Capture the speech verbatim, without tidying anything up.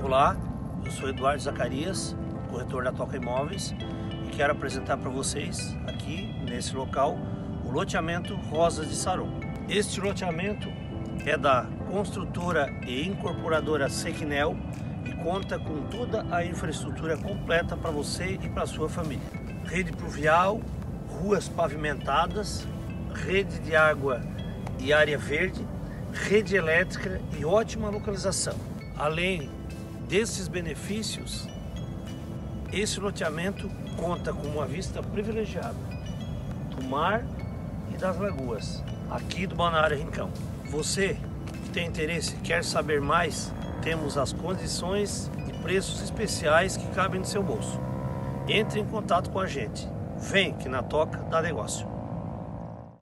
Olá, eu sou Eduardo Zacarias, corretor da Toca Imóveis, e quero apresentar para vocês aqui nesse local o loteamento Rosas de Saron. Este loteamento é da construtora e incorporadora Sequinel e conta com toda a infraestrutura completa para você e para sua família. Rede pluvial, ruas pavimentadas, rede de água e área verde, rede elétrica e ótima localização. Além desses benefícios, esse loteamento conta com uma vista privilegiada do mar e das lagoas, aqui do Balneário Rincão. Você que tem interesse, quer saber mais, temos as condições e preços especiais que cabem no seu bolso. Entre em contato com a gente. Vem que na Toca dá negócio.